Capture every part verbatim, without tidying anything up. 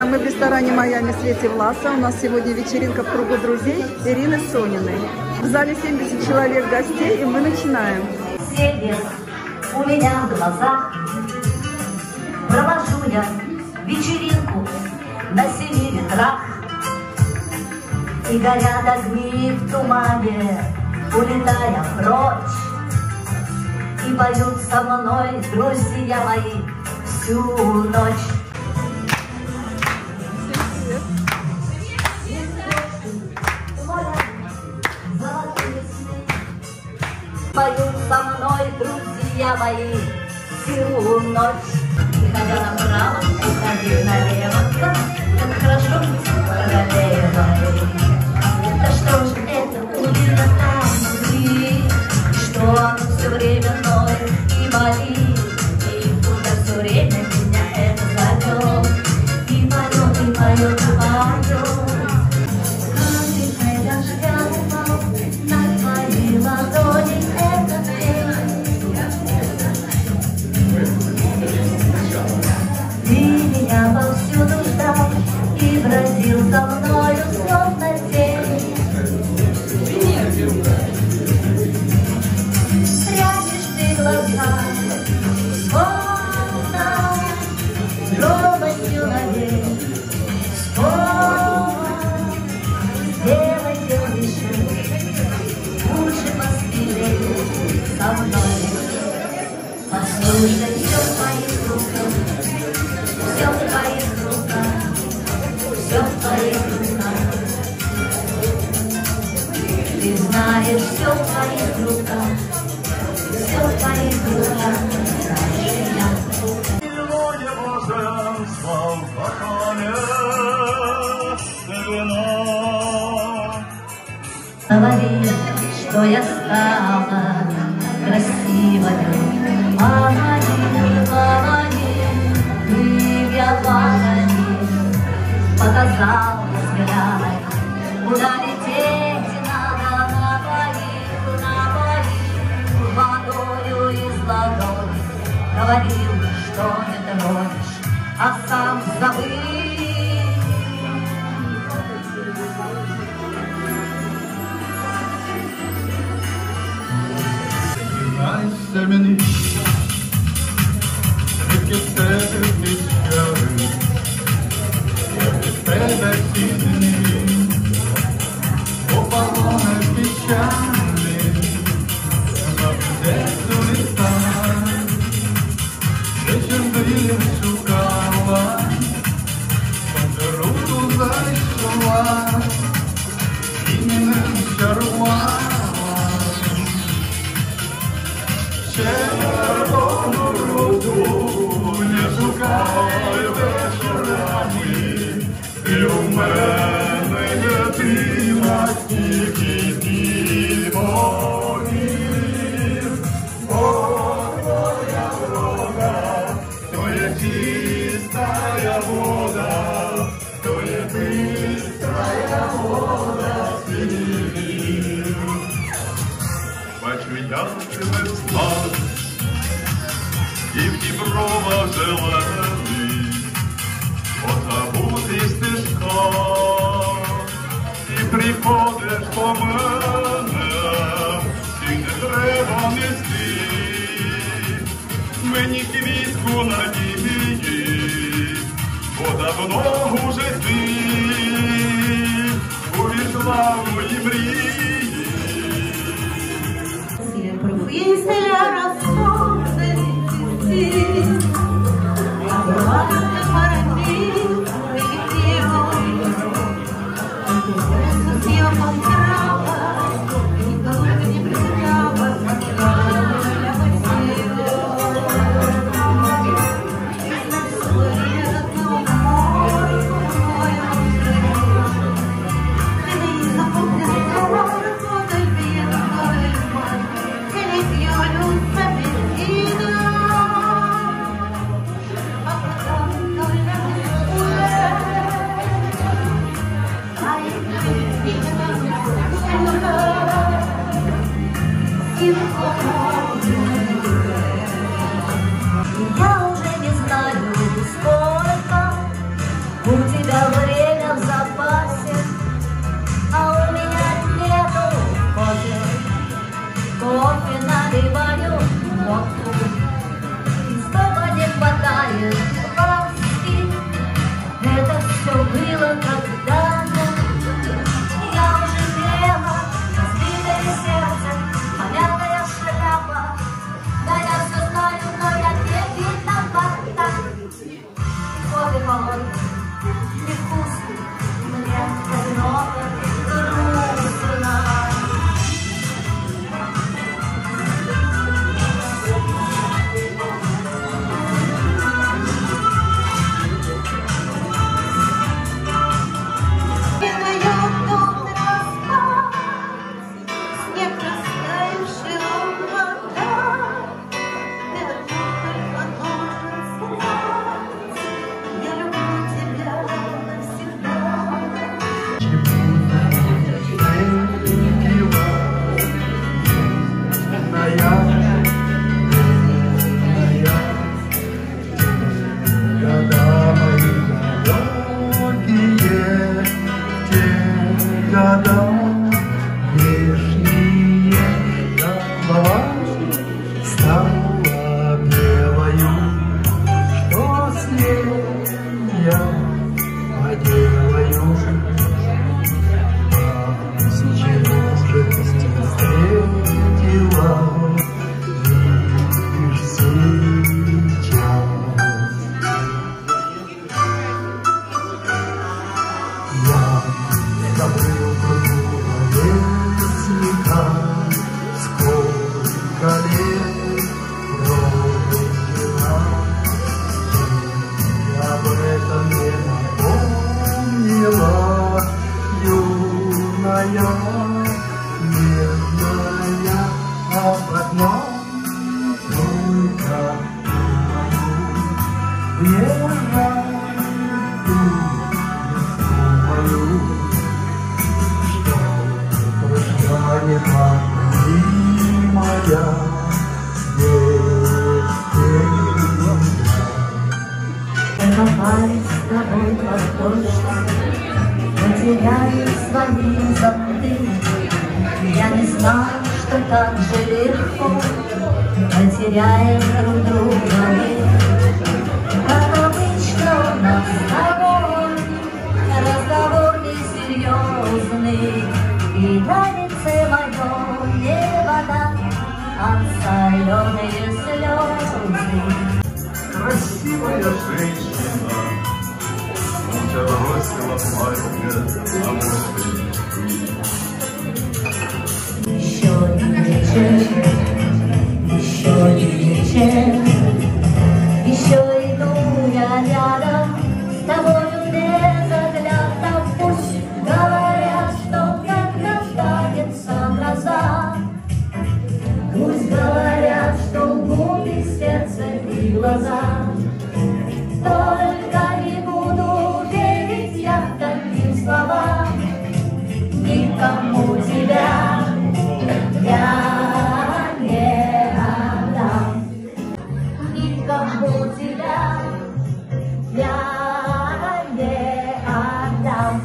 Мы в ресторане «Майами» Свете Власа. У нас сегодня вечеринка в кругу друзей Ирины Сониной. В зале семьдесят человек гостей, и мы начинаем. Свет у меня в глазах. Провожу я вечеринку на семи ветрах. И горят огни в тумане, улетая прочь. И поют со мной друзья мои всю ночь. Поют со мной друзья мои всю ночь. И ходя направо, и ходи налево, как хорошо быть королевой. Да что же это у меня там внутри, что оно все время ноет и болит, и куда все время меня это зовет, и поет, и поет, и поет. Капелькой дождя упал на твои ладони. Ты меня повсюду ждал и бродил за мною словно тень. Прячешь ты глаза, словно робостью навек. Снова сделай дыши, уши поспели со мной. Послушай, все в твоих руках, все в твоих руках, все в твоих руках. Ты знаешь, все в твоих руках, все в твоих руках. Сегодня блаженство в бокале вина. Говори, что я стала красивой. Помоги, помоги, ты в Японии показал взгляд, куда лететь надо на двоих, на двоих, водою из ладони. Говорил, что не тронешь, а сам забыл. И в Днепрово зелений позабутий стежка, і приходиш по мене, і не треба нести мені квітку надії, бо давно уже ти увійшла в мої мрії. Fuiste la razón de mi existir, aprobaste para ti religión, eso sí yo compraba y todo lo que siempre soñaba, la pasión. Soledad no amor, como yo me hizo comprender todo el viento del mar. Luz femenina. У тебя время в запасе, а у меня нету кофе. Кофе наливаю в водку, и снова не хватает ласки. Это все было когда-то. Я уже грела, разбитое сердце, помятая шляпа. Да я все знаю, но я не виновата. Кофе холодный, невкусный, мне одиноко и грустно. Потеряю свои зонты. Я не знаю, что так же легко потеряем друг друга. Как обычно у нас огонь, разговор несерьезный, и на лице моем не вода, а соленые слезы. Красивая женщина, у тебя бросила платье, а может Еще не вечер, еще не вечер, еще иду я рядом с тобою без взгляда. Пусть говорят, что как рождается гроза, пусть говорят, что губит сердце и глаза. Только не буду верить я таким словам, никому тебя я не отдам, никому тебя я не отдам.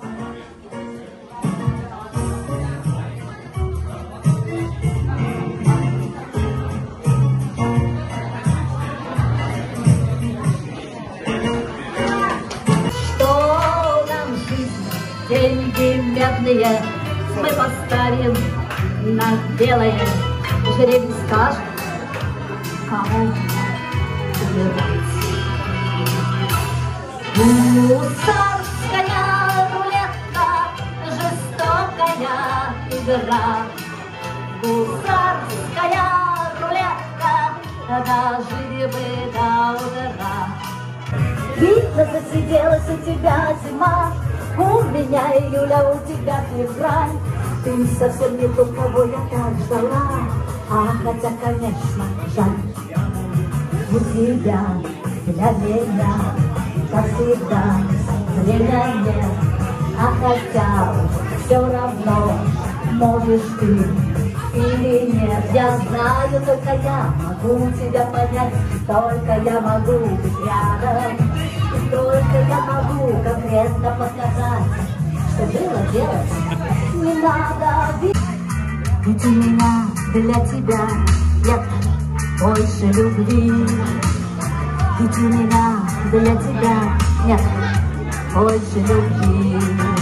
Что нам жизнь, деньги медные мы поставим на белое, жребий скажет, кому убивать. Гусарская рулетка, жестокая игра. Гусарская рулетка, дожили бы до утра. Видно, засиделась у тебя зима, у меня июля, у тебя февраль. Ты совсем не тот, кого я так ждала, а хотя, конечно, жаль. У тебя для меня, как всегда, время нет, а хотя все равно можешь ты или нет. Я знаю, только я могу тебя понять, только я могу быть рядом. Только я могу конкретно показать, что было делать не надо. Ведь у меня для тебя нет больше любви. Ведь у меня для тебя нет больше любви.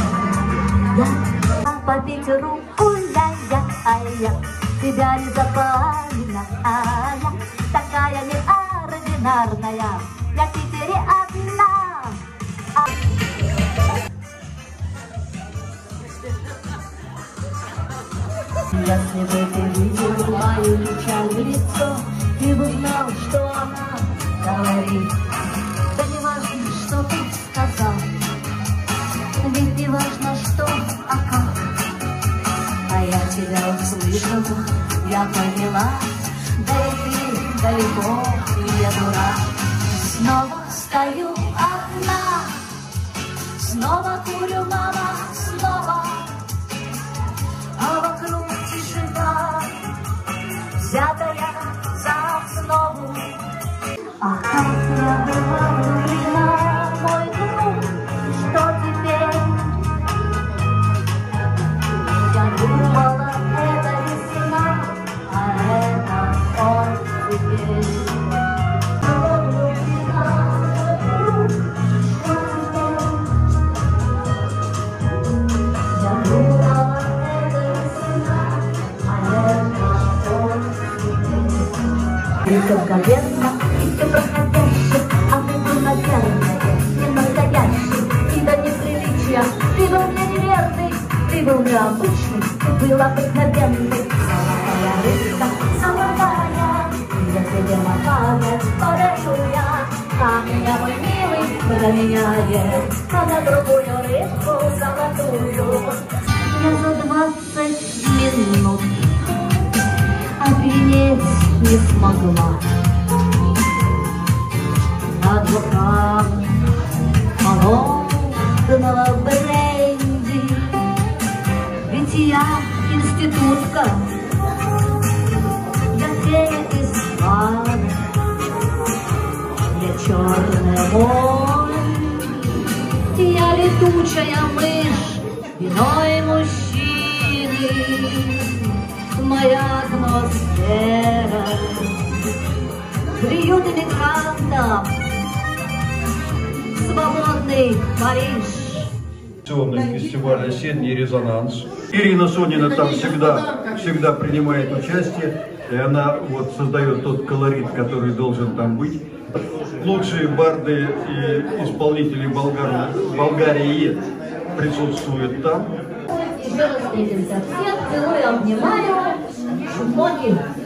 Я попить руку, я-я, а-я, тебя не запомнила, а-я, такая неординарная, я в Питере одна. А... Если бы ты видел мою печальное лицо, ты бы знал, что она говорит. Да не важно, что ты сказал, ведь не важно, что, а как. А я тебя услышала, я поняла, да и ты далеко, и я дурак. Снова стою одна, снова курю, мама, снова, а вокруг тишина, взятая за основу. А как я была влюблена, мой друг, что теперь? Я думала, это весна, а это он теперь. Я думала, это весна, а это он теперь. И ковковенно, и все проходящее, а ты был наверное, не настоящий, и до неприличия, ты был мне неверный. Ты был необычный, ты был обыкновенный. Золотая рыбка, золотая, я тебе махаю, подарю я. А меня, мой милый, променяет, а на другую рыбку золотую. Я за двадцать минут опьянеть не смогла. Над бокалом холодного бренди. Ведь я институтка, я фея из бара, я черная боль, я летучая мышь иной мужчины, моя атмосфера, приют иммигрантов, свободный Париж. Фестиваль «Осенний резонанс». Ирина Сонина там всегда, всегда принимает участие, и она вот создает тот колорит, который должен там быть. Лучшие барды и исполнители болгар... Болгарии присутствуют там. Еще раз встретимся. Всех целую, обнимаю. Ноги.